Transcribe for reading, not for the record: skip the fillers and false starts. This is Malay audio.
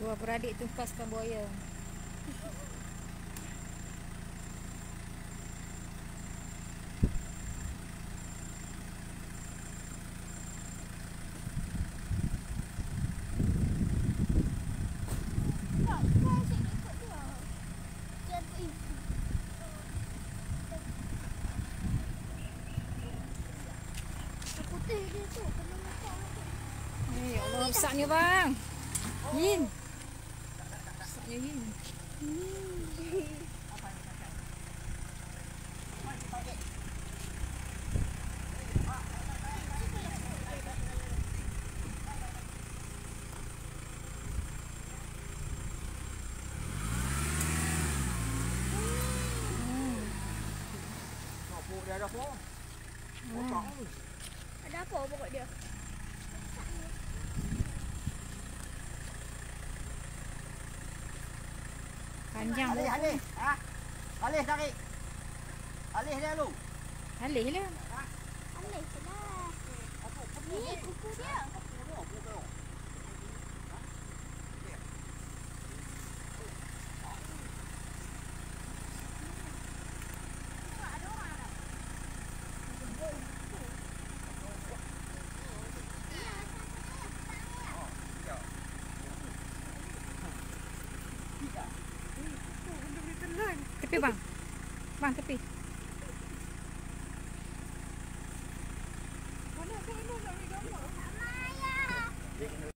Dua beradik tungkaskan buaya. Ya Allah, besarnya bang. Yin. Besarnya Yin. Dia ada apa? Ada apa pokok dia? Panjang Alih, pun. alih. Ha? Alih tarik. Alih dia lu. Alih lah. Alih sudah. Ni kuku dia. Tepi bang. Bang tepi. Sama ayah.